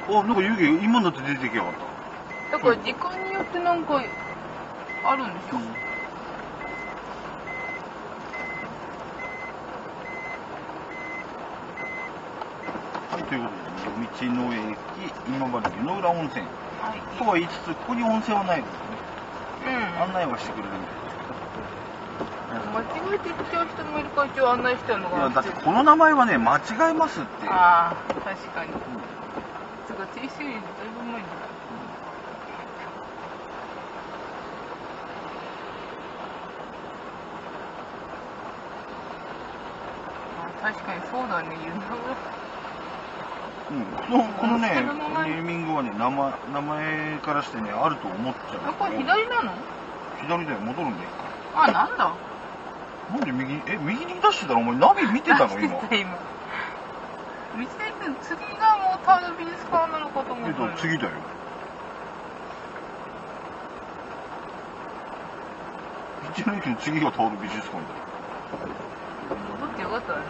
あ、なんか湯気今だって出てきやがった。 だから時間によってなんかあるんでしょ、 はい、ということで、道の駅今治湯の浦温泉、 はい、 とは言いつつ、ここに温泉はないですね。 うん、 案内はしてくれるんで。 間違えて来ちゃう人もいるから一応案内してるのいや、 かな。 だってこの名前はね、間違えますって。 ああ、確かに。つうか、停止よりだいぶ前に。確かにそうだね、湯の浦。このね、ネーミングはね、名前からしてね、あると思っちゃう。 これ左なの？ 左だよ、戻るんだよ。 あ、なんだ。 なんで右に出してたの？お前ナビ見てたの今。 今。道の駅の次がもうタード美術館なのかと思った。 次だよ。道の駅の次がタオル美術館だよ。 戻ってよかったね。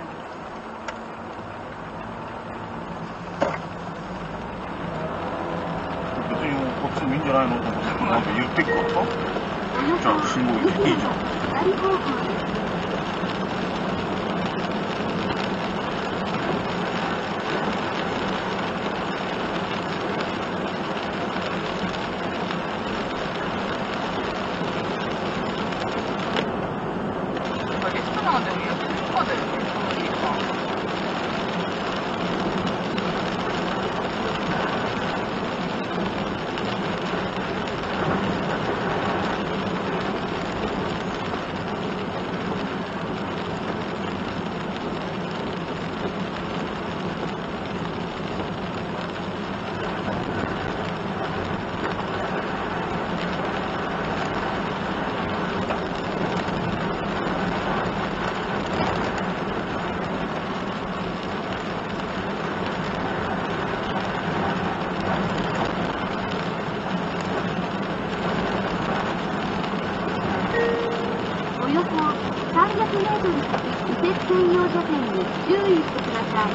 別にこっちでもいいんじゃないのと思って、なんか言ってっからさ。じゃあ信号いいじゃん。 レストランでもやってるかだよね、その時間。 およそ300メートル先、右折専用車線に注意してください。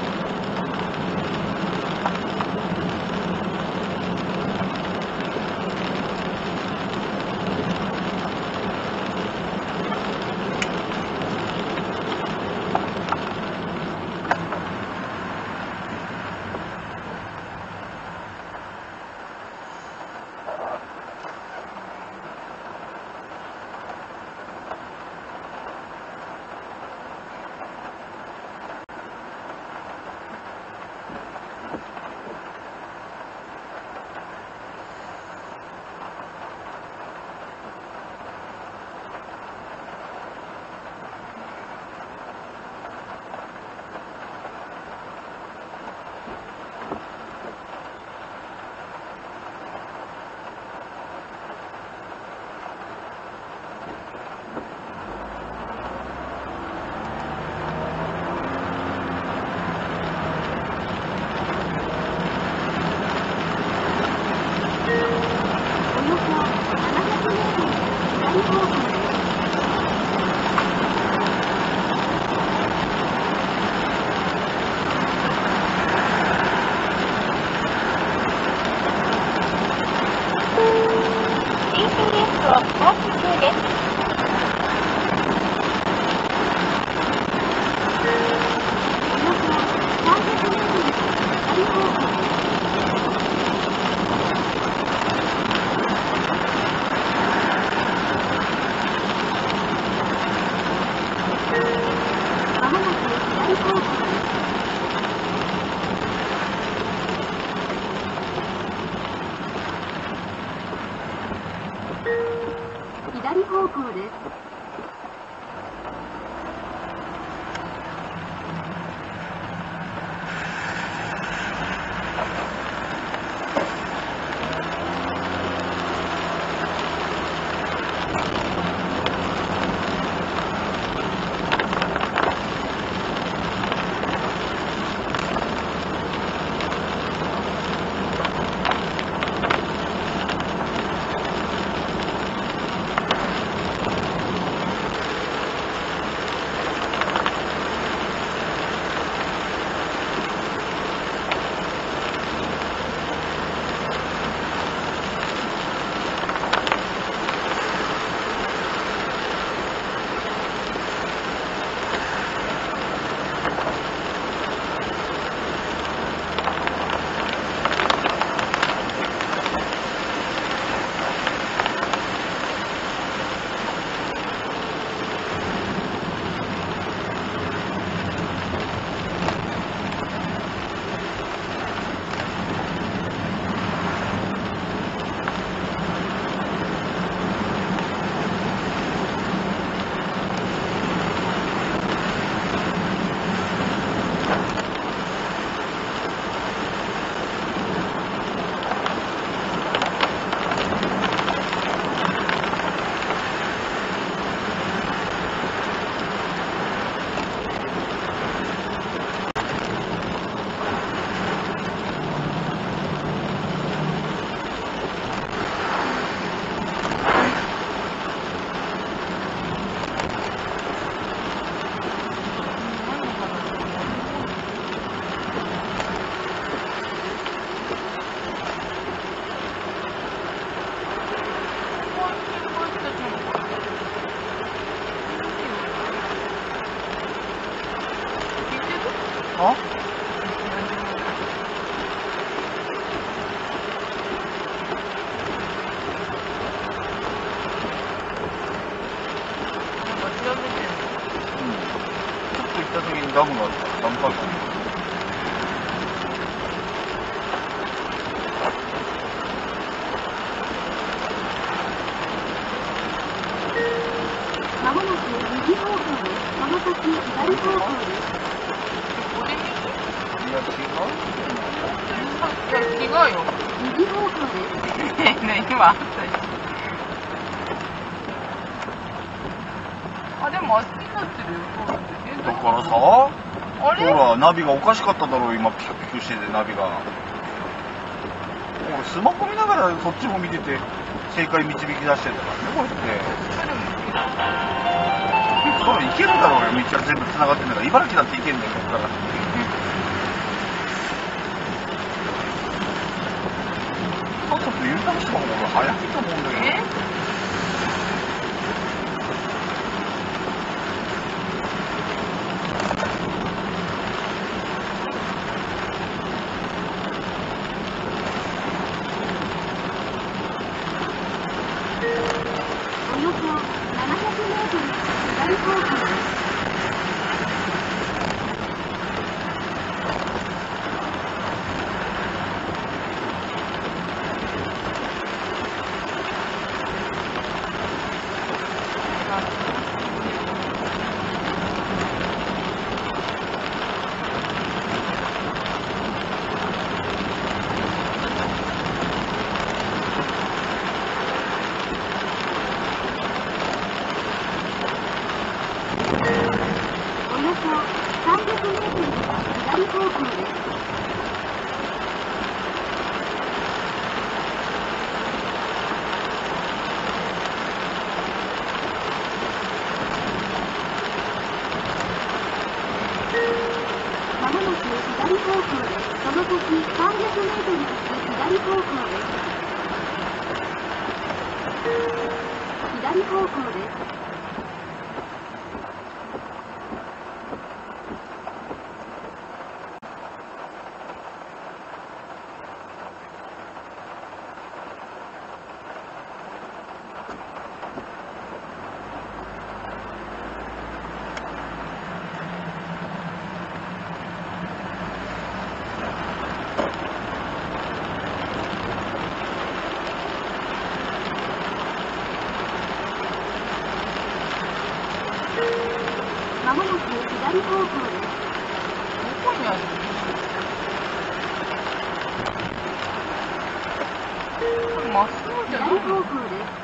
あ調べてる。 ちょっと行った時にダムがあったダムパークに。 まもなく右方向です。この先左方向です。 これにいや、違う。 いや、違うよ。 右方向です。 ね、今あったし。あ、でもあっちになってるよ。 だからさ、 あれほら、ナビがおかしかっただろう、今、ピクピクしてて、ナビが。俺、スマホ見ながらそっちも見てて、正解導き出してたからね、これって。そう、行けるだろうよ、道は全部繋がってんだから、茨城だって行けんだよ、ここから。さっさと U ターンした方が早いと思うんだけど。 およそ700メートル左方向です。およそ300メートル左方向です。まもなく左方向です。その先300メートル先左方向です。左方向です。まもなく左方向です。 どこにある？これまっすぐじゃない左方向です。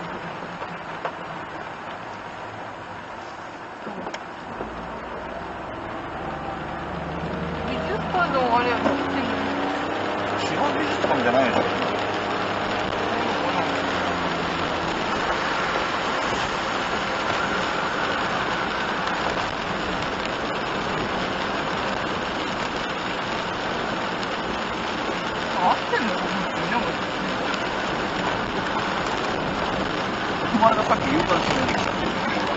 美術館のあれは見てる。 違う美術館じゃないでしょ。 合ってんの？なんかお前がさっき U ターンしないできたっていう。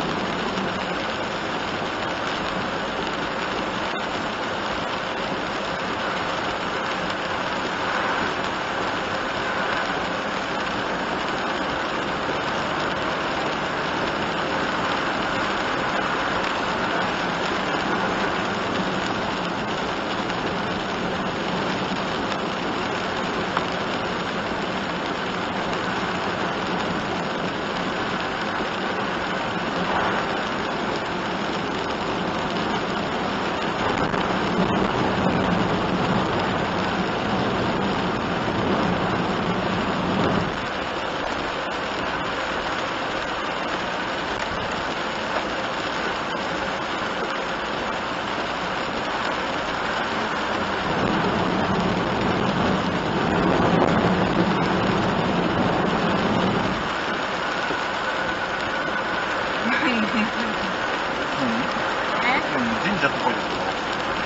神社っぽいですけど。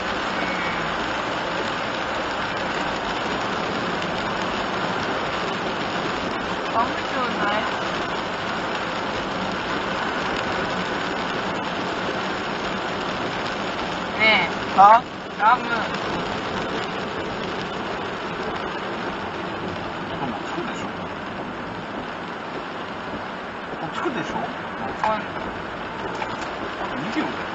あ、無償ない。ねえ。 あラム。 でもつくでしょ。つくでしょ。 はい。 あと2キロだよ。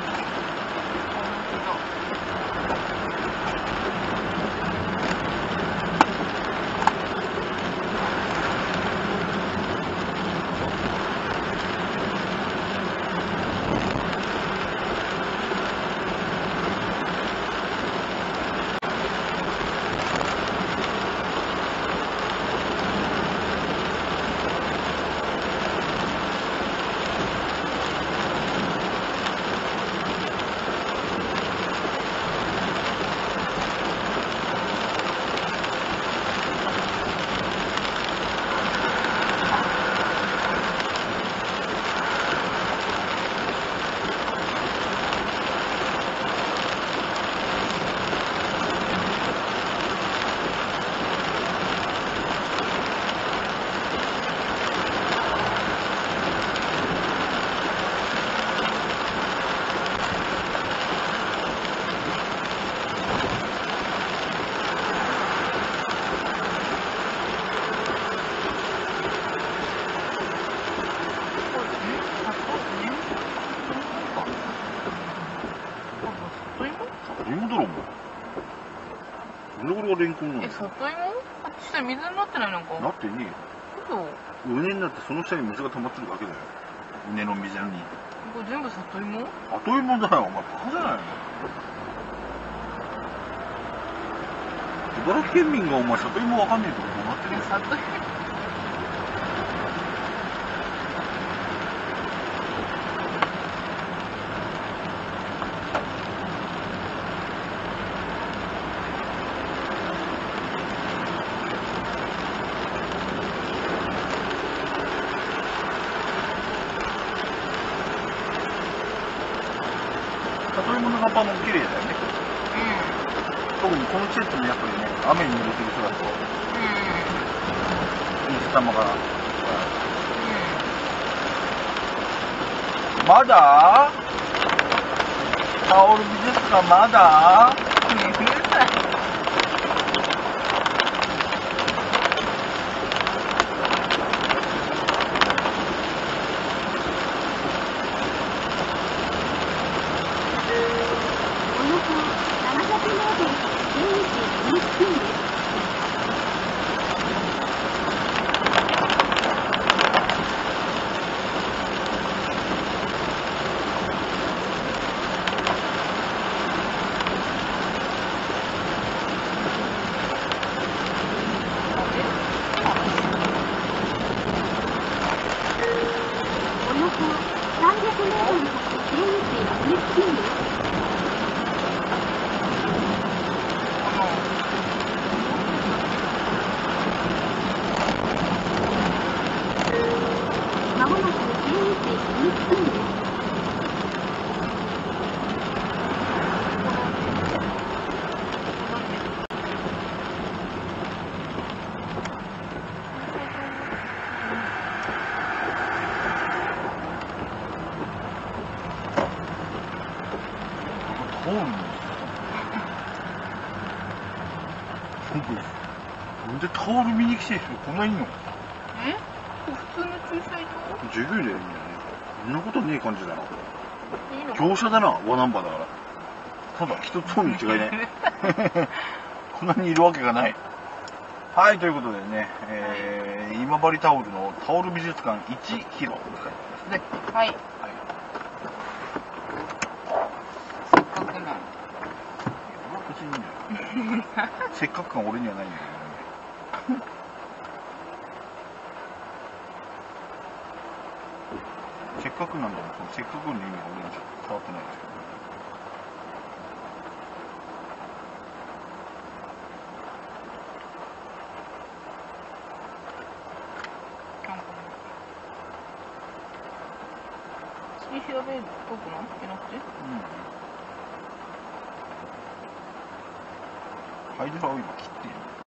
レンコンなの？ 里芋？あっち下水になってないのか？ なってねえよ。 そう。 畝になってその下に水が溜まってるだけだよ。畝の水に。 これ全部里芋？ 里芋だよ、お前バカじゃないの？茨城県民がお前里芋わかんねえとこどうなってるよ。 里芋。 里芋の葉っぱも綺麗だよね。特にこの季節にやっぱりね、雨に濡れてる人だと、水玉が。まだタオル美術館まだうるさい。 なんでタオル見に来てる人こんないんの？ え？普通の駐車場？ 十分だよね。こんなことねえ感じだな。 いいの？ 業者だな、ワナンバだから。ただ一つに違いね。こんなにいるわけがない。はい、ということでね、今治タオルのタオル美術館1キロって書いてますね。 はい。せっかくなの。 別にいいんだよ。せっかく感俺にはないんだけどね。せっかくなんだもん、そのせっかくの意味が俺にちょっと伝わってないですけど。 次調べるとこなんじゃなくて？ ハイドラを今切ってる。